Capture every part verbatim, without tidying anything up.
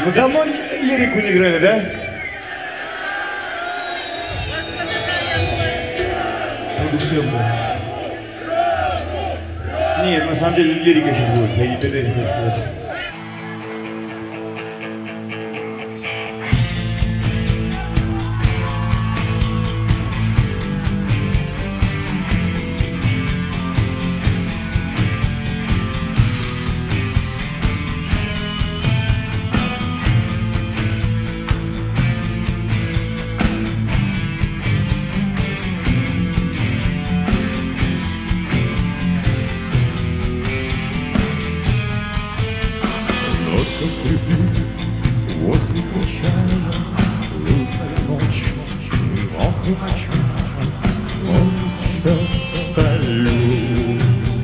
Ну давно лирику не играли, да? Ну, душевно. Нет, на самом деле лирика сейчас будет. Я не передаю, хочу сказать. Возле причала, лунная ночь, вокруг очага, молча стою,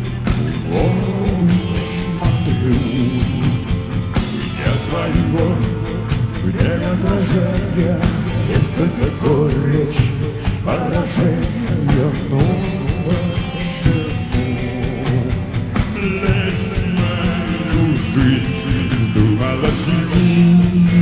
воду смотрю. Где твоего, где отражение, есть только горечь, поражение, ну почему? Лезть в мою жизнь вздумала сильней.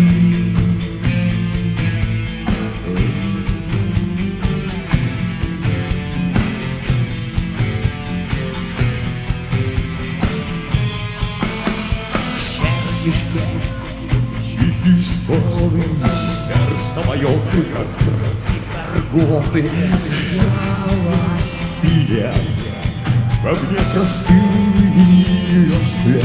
Тихий стон, сердце мое, как горгоны, жалостие, во мне простые след.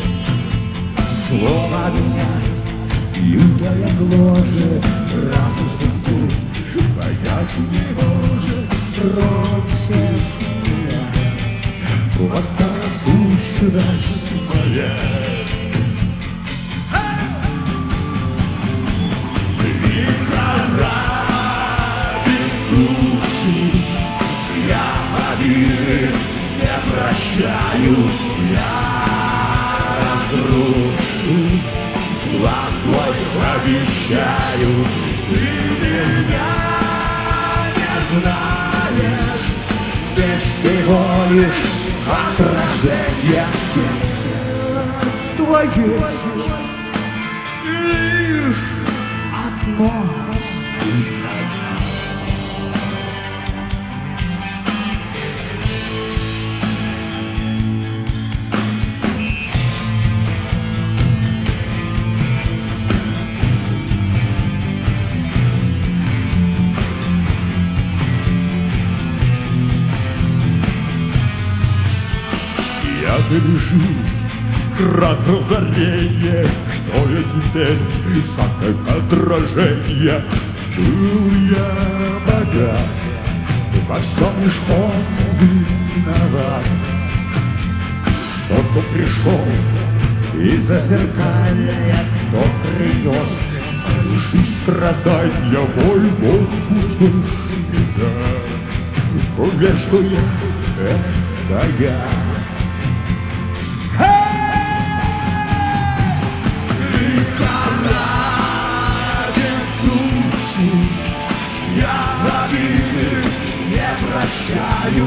Слово огня, лютая гложет, разум судьбу понять не может, против меня восстала сущность моя. Я обиды не прощаю, я разрушу план твой, обещаю. Ты меня не знаешь, ты всего лишь отражение сердца твоей, лишь одно. Я-то лежу, крах разорения, что я теперь сам как отражение. Был я богат, во всем лишь он виноват. Тот, кто пришел из-за зеркалья, кто принес души страдания, мой Бог утешит. Поверь, что я — это я. Я обиды не прощаю,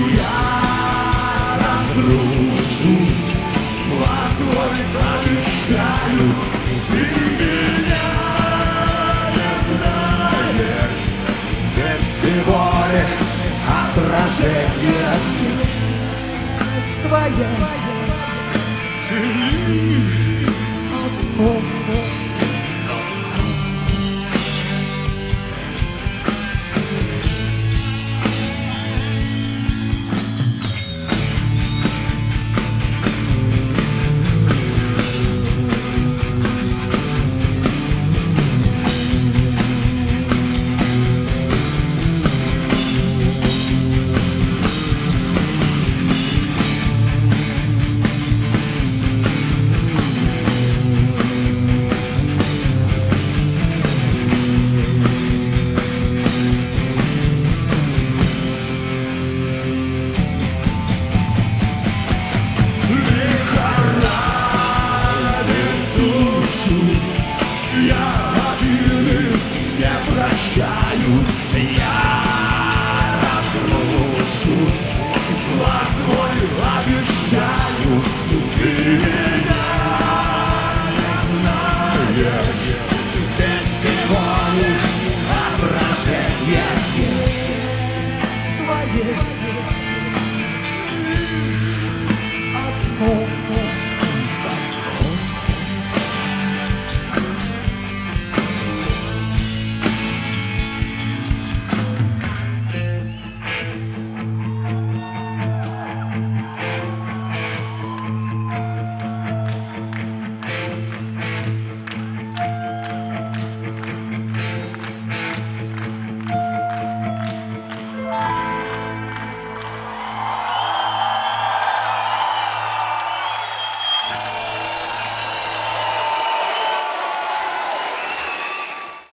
я разрушу план твой, обещаю. Ты меня не знаешь, ты всего лишь отражение сердца твоя, лишь одно.